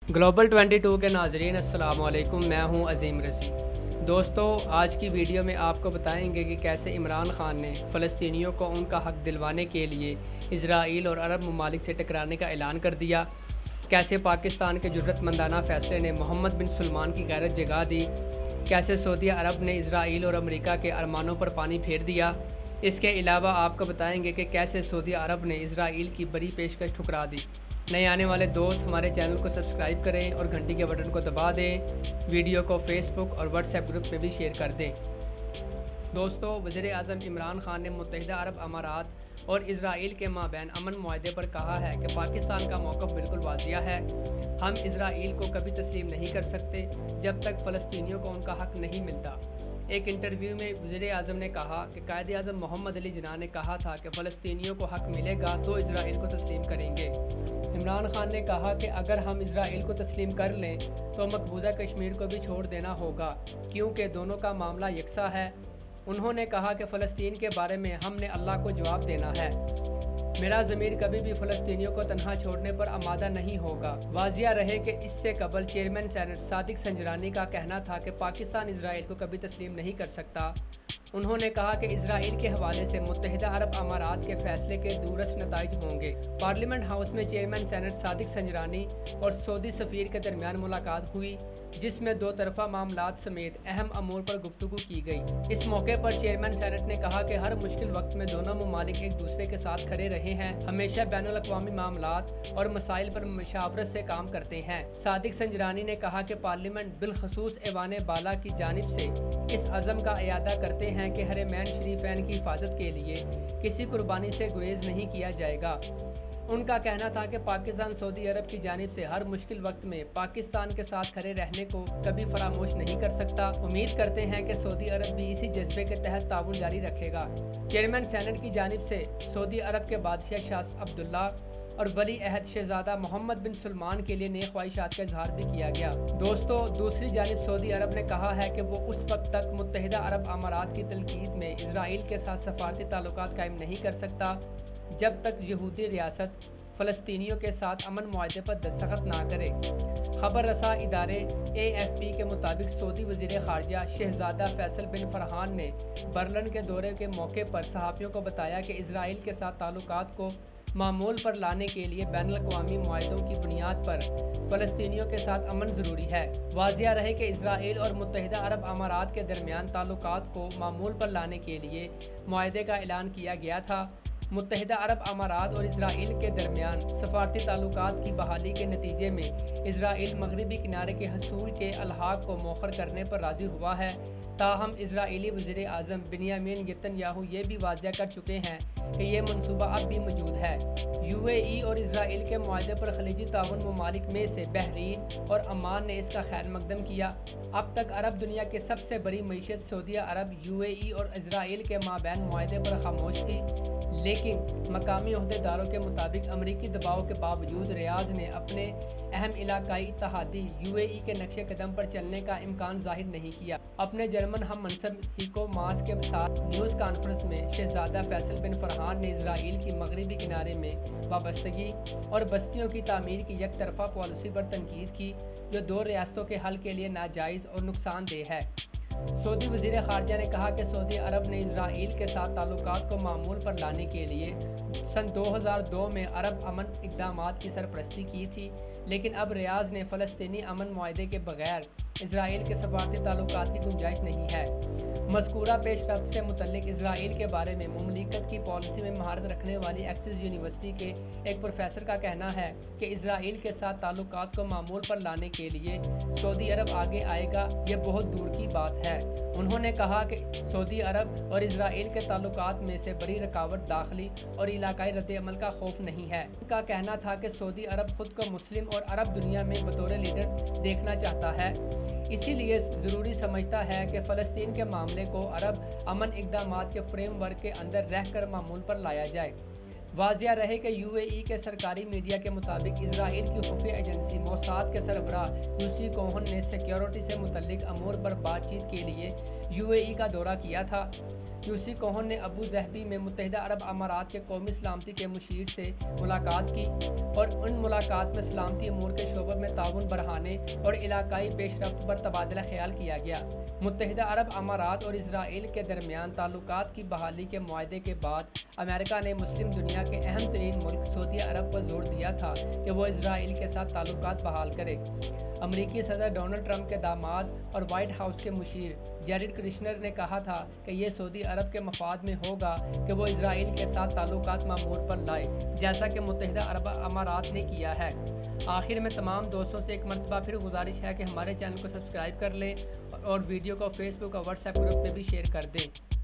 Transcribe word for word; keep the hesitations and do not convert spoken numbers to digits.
Global बाईस के नाजरीन अस्सलाम वालेकुम, मैं हूं अजीम रज़ी। दोस्तों, आज की वीडियो में आपको बताएंगे कि कैसे इमरान खान ने फ़लस्तीनियों को उनका हक़ दिलवाने के लिए इजराइल और अरब ममालिक से टकराने का ऐलान कर दिया, कैसे पाकिस्तान के जुर्रतमंदाना फ़ैसले ने मोहम्मद बिन सलमान की गैरत जगा दी, कैसे सऊदी अरब ने इजराइल और अमेरिका के अरमानों पर पानी फेर दिया। इसके अलावा आपको बताएंगे कि कैसे सऊदी अरब ने इजराइल की बड़ी पेशकश ठुकरा दी। नए आने वाले दोस्त हमारे चैनल को सब्सक्राइब करें और घंटी के बटन को दबा दें। वीडियो को फेसबुक और व्हाट्सएप ग्रुप पे भी शेयर कर दें। दोस्तों, वज़ीर आज़म इमरान खान ने मुत्तहिदा अरब अमारात और इजराइल के माबैन अमन मुआहदे पर कहा है कि पाकिस्तान का मौक़िफ़ बिल्कुल वाज़िया है। हम इजराइल को कभी तस्लीम नहीं कर सकते जब तक फ़लस्तीनियों को उनका हक़ नहीं मिलता। एक इंटरव्यू में वज़ीर आज़म ने कहा कि कायदे आज़म मोहम्मद अली जिन्ना ने कहा था कि फ़लस्तीनियों को हक़ मिलेगा तो इजराइल को तस्लीम करेंगे। इमरान खान ने कहा कि अगर हम इजराइल को तस्लीम कर लें तो मकबूजा कश्मीर को भी छोड़ देना होगा, क्योंकि दोनों का मामला यकसा है। उन्होंने कहा कि फ़लस्तीन के बारे में हमने अल्लाह को जवाब देना है। मेरा ज़मीर कभी भी फ़लस्तीनियों को तन्हा छोड़ने पर आमादा नहीं होगा। वाजिया रहे कि इससे कबल चेयरमैन सेनेट सादिक संजरानी का कहना था कि पाकिस्तान इजराइल को कभी तस्लीम नहीं कर सकता। उन्होंने कहा कि इजराइल के हवाले से मुत्तहिदा अरब अमारात के फैसले के दूरस्थ नताइज होंगे। पार्लियामेंट हाउस में चेयरमैन सेनेट सादिक संजरानी और सऊदी सफ़ीर के दरमियान मुलाकात हुई, जिसमें दो तरफा मामलात समेत अहम अमूर पर गुफ्तगू की गई। इस मौके पर चेयरमैन सेनेट ने कहा कि हर मुश्किल वक्त में दोनों ममालिक एक दूसरे के साथ खड़े रहे हैं, हमेशा बैनुल अक़वामी मामलात और मसाइल पर मुशावरत से काम करते हैं। सादिक संजरानी ने कहा कि पार्लियामेंट बिलखसूस ऐवान बाला की जानिब से इस अज़म का इयादा करते हैं कि हरमैन शरीफैन की हिफाजत के लिए किसी कुर्बानी से गुरेज नहीं किया जाएगा। उनका कहना था कि पाकिस्तान सऊदी अरब की जानिब से हर मुश्किल वक्त में पाकिस्तान के साथ खड़े रहने को कभी फरामोश नहीं कर सकता। उम्मीद करते हैं कि सऊदी अरब भी इसी जज्बे के तहत ताउन जारी रखेगा। चेयरमैन सेनेट की जानिब से सऊदी अरब के बादशाह शाह अब्दुल्ला और वली अहद शहजादा मोहम्मद बिन सलमान के लिए नेक ख्वाहिशात का इजहार भी किया गया। दोस्तों, दूसरी जानिब सऊदी अरब ने कहा है कि वो उस वक्त तक मुत्तहिदा अरब अमारात की तलकीद में इजराइल के साथ सफारती ताल्लुकात कायम नहीं कर सकता जब तक यहूदी रियासत फ़लस्तीनियों के साथ अमन मुआहदे पर दस्तखत ना करे। खबर रसा इदारे ए एफ पी के मुताबिक सऊदी वज़ीर ख़ारजा शहजादा फैसल बिन फरहान ने बर्लिन के दौरे के मौके पर सहाफ़ियों को बताया कि इजराइल के साथ ताल्लुकात को मामूल पर लाने के लिए बैनुल-अक़वामी मुआहदों की बुनियाद पर फ़लस्तीनियों के साथ अमन ज़रूरी है। वाज़िया रहे कि इजराइल और मुत्तहिदा अरब अमारात के दरमियान ताल्लुकात को मामूल पर लाने के लिए मुआहदे का ऐलान किया गया था। मुत्तहिदा अरब अमारात और इजराइल के दरमियान सफारती ताल्लुकात की बहाली के नतीजे में इजराइल मगरबी किनारे के हसूल के अलहाक को मौखर करने पर राज़ी हुआ है। ताहम इजराइली वज़ीर आज़म बिन्यामिन नेतन्याहू ये भी वाज़िया कर चुके हैं कि ये मनसूबा अब भी मौजूद है। यू ए ई और इजराइल के मुआहदे पर खलीजी ताउन ममालिक में से बहरीन और अमान ने इसका खैर मकदम किया। अब तक अरब दुनिया की सबसे बड़ी मईशत सऊदी अरब, यू ए ई और इजराइल के माबैन मुआहदे पर खामोश थी, लेकिन मकामी अहदेदारों के मुताबिक अमरीकी दबाव के बावजूद रियाज ने अपने अहम इलाकाई इत्तेहादी यू ए ई के नक्शे कदम पर चलने का इम्कान जाहिर नहीं किया। अपने जर्मन हम मनसब हिको मास के साथ न्यूज़ कॉन्फ्रेंस में शहजादा फैसल बिन फरहान ने इजराइल की मगरबी किनारे में वाबस्तगी और बस्तियों की तामीर की एक तरफा पॉलिसी पर तनकीद की, जो दो रियासतों के हल के लिए नाजायज़ और नुकसानदेह है। सऊदी वज़ीर ख़ारजा ने कहा कि सऊदी अरब ने इजराइल के साथ ताल्लुकात को मामूल पर लाने के लिए सन दो हज़ार दो में अरब अमन इक़दामात की सरपरस्ती की थी, लेकिन अब रियाज ने फ़लस्तीनी अमन मुआहदे के बगैर इजराइल के सफारती ताल्लुकात की गुंजाइश नहीं है। मज़कूरा पेशरफ्त से मुतल्लिक इजराइल के बारे में मुमलिकत की पॉलिसी में महारत रखने वाली एक्सेस यूनिवर्सिटी के एक प्रोफेसर का कहना है कि इजराइल के साथ ताल्लुकात को मामूल पर लाने के लिए सऊदी अरब आगे आएगा, ये बहुत दूर की बात है। उन्होंने कहा कि सऊदी अरब और इजराइल के ताल्लुकात में से बड़ी रुकावट दाखिली और इलाकाई रद्द-ए-अमल का खौफ नहीं है। उनका कहना था कि सऊदी अरब खुद को मुस्लिम और अरब दुनिया में बतौर लीडर देखना चाहता है, इसीलिए ज़रूरी समझता है कि फ़लस्तीन के मामले को अरब अमन इक़दामात के फ्रेमवर्क के अंदर रहकर मामूल पर लाया जाए। واضح رہے کہ یو اے ای کے سرکاری میڈیا کے مطابق اسرائیل کی خفیہ ایجنسی موساد کے سربراہ یوسی کوہن نے سیکیورٹی سے متعلق امور پر بات چیت کے لیے یو اے ای کا دورہ کیا تھا۔ یوسی کوہن نے ابو ظہبی میں متحدہ عرب امارات کے قومی سلامتی کے مشیر سے ملاقات کی اور ان ملاقات میں سلامتی امور کے شعبے میں تعاون بڑھانے اور علاقائی پیش رفت پر تبادلہ خیال کیا گیا۔ متحدہ عرب امارات اور اسرائیل کے درمیان تعلقات کی بحالی کے معاہدے کے بعد امریکہ نے مسلم دنیا کے اہم ترین ملک سعودی عرب پر زور دیا تھا کہ وہ اسرائیل کے ساتھ تعلقات بحال کرے۔ امریکی صدر ڈونلڈ ٹرمپ کے داماد اور وائٹ ہاؤس کے مشیر جیریڈ کرشنر نے کہا تھا کہ یہ سعودی عرب کے مفاد میں ہوگا کہ وہ اسرائیل کے ساتھ تعلقات معمول پر لائے، جیسا کہ متحدہ عرب امارات نے کیا ہے۔ آخر میں تمام دوستوں سے ایک مرتبہ پھر گزارش ہے کہ ہمارے چینل کو سبسکرائب کر لیں اور ویڈیو کو فیس بک اور واٹس ایپ گروپ پہ بھی شیئر کر دیں۔